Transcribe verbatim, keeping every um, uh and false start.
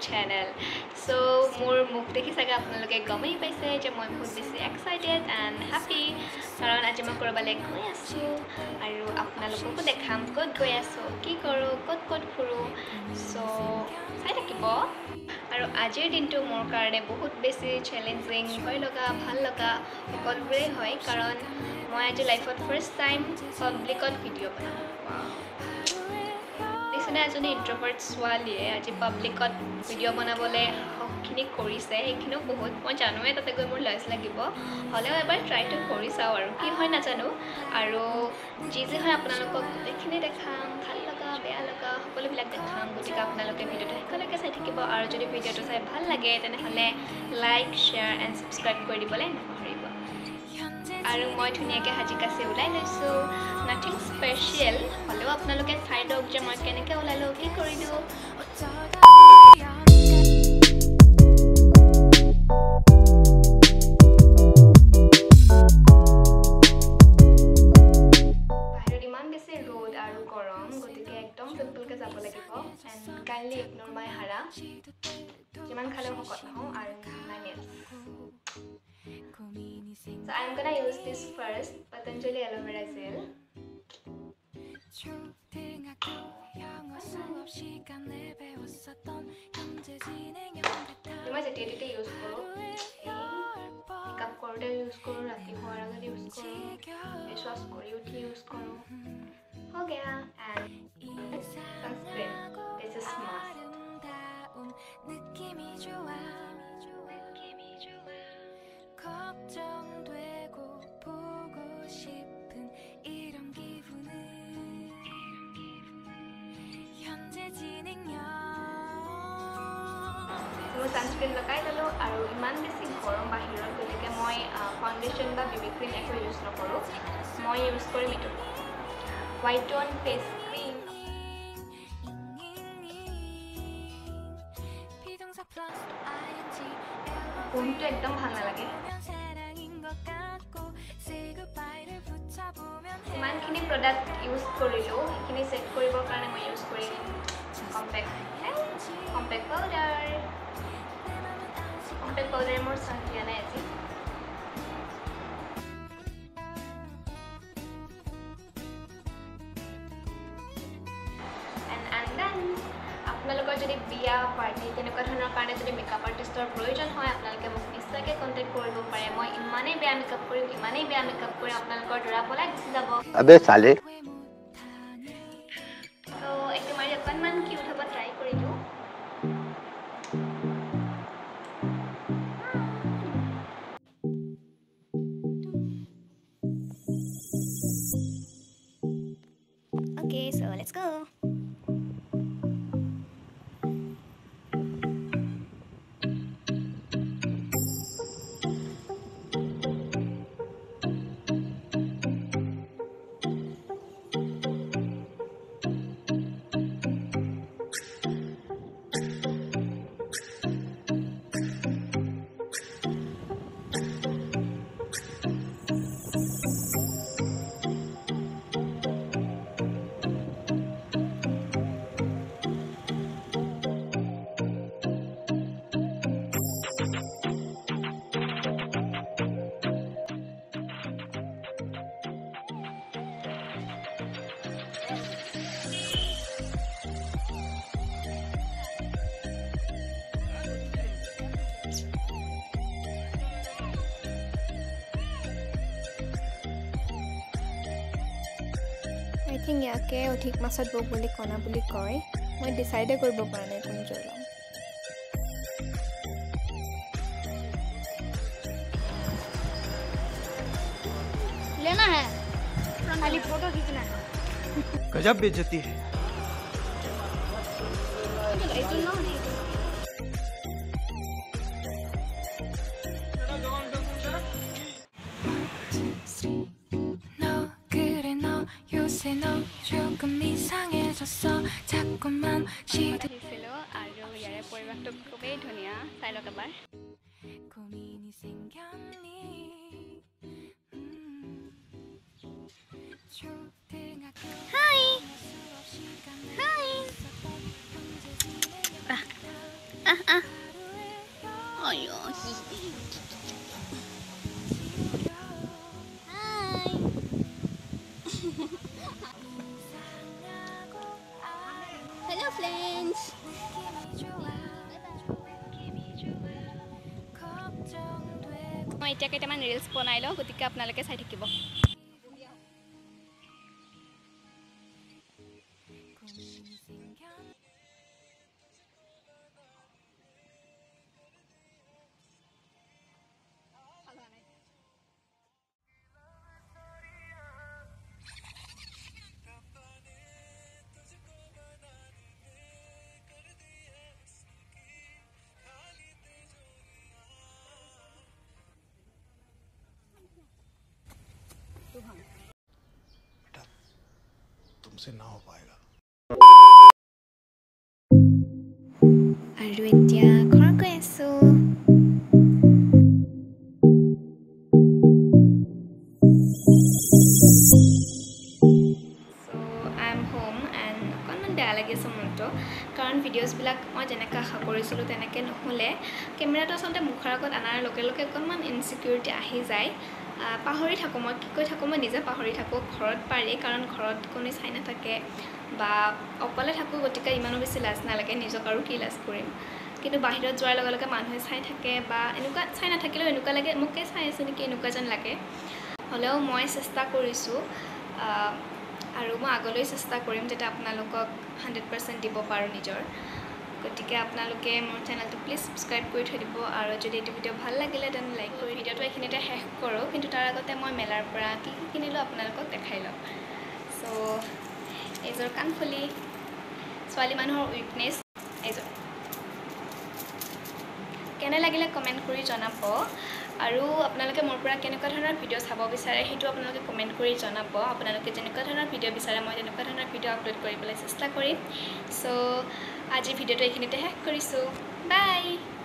channel. So মোৰ মুখ দেখি চাগে আপোনালোকে গমেই পাইছে যে মই বহুত বেছি এক্সাইটেড এণ্ড হেপী কাৰণ আজি মই ক'ৰবালৈ গৈ আছোঁ আৰু আপোনালোককো দেখাম ক'ত গৈ আছোঁ কি কৰোঁ ক'ত ক'ত ফুৰোঁ চ' চাই থাকিব আৰু আজিৰ দিনটো মোৰ কাৰণে বহুত বেছি চেলেঞ্জিং ভয় লগা ভাল লগা সকলোবোৰেই হয় কাৰণ মই আজি লাইফত ফাৰ্ষ্ট টাইম পাব্লিকত ভিডিঅ' বনাম নিচিনা এজনী ইণ্ট্ৰভাৰ্ট ছোৱালীয়ে আজি পাব্লিকত ভিডিঅ' বনাবলৈ সবখিনি কৰিছে সেইখিনিও বহুত মই জানোৱে তাতে গৈ মোৰ লাজ লাগিব হ'লেও এবাৰ ট্ৰাইটো কৰি চাওঁ আৰু কি হয় নাজানো আৰু যি যি হয় আপোনালোকক গোটেইখিনি দেখাম ভাল লগা বেয়া লগা সকলোবিলাক দেখাম গতিকে আপোনালোকে ভিডিঅ'টো শেষলৈকে চাই থাকিব আৰু যদি ভিডিঅ'টো চাই ভাল লাগে তেনেহ'লে লাইক শ্বেয়াৰ এণ্ড ছাবস্ক্ৰাইব কৰি দিবলৈ নাপাহৰিব আৰু মই ধুনীয়াকৈ সাজি কাচি ওলাই লৈছোঁ নাথিং স্পেচিয়েল হ'লেও আপোনালোকে চাই দিয়ক যে মই কেনেকৈ ওলালোঁ কি কৰিলোঁ বাহিৰত ইমান বেছি ৰ'দ আৰু গৰম গতিকে একদম চিম্পলকৈ যাব লাগিব এণ্ড কাইণ্ডলি ইগন'ৰ মাই হাৰা যিমান খালেও শকত নহওঁ আৰু মাই নেলছ So I'm gonna use this first Patanjali aloe vera gel. मैं जेटे जेटे यूज करो मेकअप करते यूज करो राती होर अगर यूज करो फेस वॉश करी उठी यूज करो हो गया and sunscreen this is mask 걱정되고 보고 싶은 이런 기분은 현재 진행형 মই সানস্ক্রিন লগাই দিলোঁ আৰু ইমান বেছি গৰম বাহিৰত গতিকে মই ফাউণ্ডেশ্যন বা বেবি ক্ৰীম একো ইউজ নকৰোঁ মই ইউজ কৰিম এইটো হোৱাইট অন ফেচ ক্ৰীম গোন্ধটো একদম ভাল নালাগে ইমানখিনি প্ৰডাক্ট ইউজ কৰিলোঁ সেইখিনি চেট কৰিবৰ কাৰণে মই ইউজ কৰিম compact compact powder compact powder মোৰ চাহ দিয়া নাই আজি আপোনালোকৰ যদি বিয়া পাৰ্টি তেনেকুৱা ধৰণৰ কাৰণে যদি মেকআপ আৰ্টিষ্টৰ প্ৰয়োজন হয় আপোনালোকে মোক নিশ্চয়কৈ কণ্টেক্ট কৰিব পাৰে মই ইমানেই বেয়া মেকআপ কৰিম ইমানেই বেয়া মেকআপ কৰি আপোনালোকৰ দৰা পলাই গুচি যাব আবে চালে তো এইটো মই অকণমান কিউট হ'ব ট্ৰাই কৰিলোঁ Okay, so let's go. I think ইয়াকে অধিক মাছত বক বুলি কণা বুলি কয় মই ডিসাইডে কৰিব পৰা নাই কোন জল लेना है खाली फोटो खींचना है गजब बेइज्जती है 너 조금 이상해졌어 자꾸만 시도 আৰু ইয়াৰে পৰিৱেশটো খুবেই ধুনীয়া চাই লওক এবাৰ 고민이 생겼니 Hi! Hi! Ah ah. Ayo. Hi. Hello friends. মই এতিয়া কেইটামান ৰিলছ বনাই লওঁ গতিকে আপোনালোকে চাই থাকিব बेटा तुमसे ना हो पाएगा আৰু এতিয়া ঘৰ গৈ আছো So I'm home and অকণমান বেয়া লাগিছে মনটো কাৰণ ভিডিঅ'ছবিলাক মই যেনেকৈ আশা কৰিছিলোঁ তেনেকৈ নহ'লে কেমেৰাটো আচলতে মুখৰ আগত অনাৰ লগে লগে অকণমান ইনচিকিউৰিটি আহি যায় পাহৰি থাকোঁ মই কি কৈ থাকোঁ মই নিজে পাহৰি থাকোঁ ঘৰত পাৰি কাৰণ ঘৰত কোনো চাই নাথাকে বা অকলে থাকোঁ গতিকে ইমানো বেছি লাজ নালাগে নিজক আৰু কি লাজ কৰিম কিন্তু বাহিৰত যোৱাৰ লগে লগে মানুহে চাই থাকে বা এনেকুৱা চাই নাথাকিলেও এনেকুৱা লাগে মোকে চাই আছে নেকি এনেকুৱা যেন লাগে হ'লেও মই চেষ্টা কৰিছোঁ আৰু মই আগলৈ চেষ্টা কৰিম যাতে আপোনালোকক হাণ্ড্ৰেড পাৰ্চেণ্ট দিব পাৰোঁ নিজৰ গতিকে আপোনালোকে মোৰ চেনেলটো প্লিজ ছাবস্ক্ৰাইব কৰি থৈ দিব আৰু যদি এইটো ভিডিঅ' ভাল লাগিলে তেনে লাইক কৰি ভিডিঅ'টো এইখিনিতে শেষ কৰোঁ কিন্তু তাৰ আগতে মই মেলাৰ পৰা কি কি কিনিলোঁ আপোনালোকক দেখাই লওঁ চ' এইযোৰ কাণফুলি ছোৱালী মানুহৰ উইকনেছ এইযোৰ কেনে লাগিলে কমেণ্ট কৰি জনাব আৰু আপোনালোকে মোৰ পৰা কেনেকুৱা ধৰণৰ ভিডিঅ' চাব বিচাৰে সেইটো আপোনালোকে কমেণ্ট কৰি জনাব আপোনালোকে যেনেকুৱা ধৰণৰ ভিডিঅ' বিচাৰে মই তেনেকুৱা ধৰণৰ ভিডিঅ' আপলোড কৰিবলৈ চেষ্টা কৰিম চ' আজিৰ ভিডিঅ'টো এইখিনিতে শেষ কৰিছোঁ বাই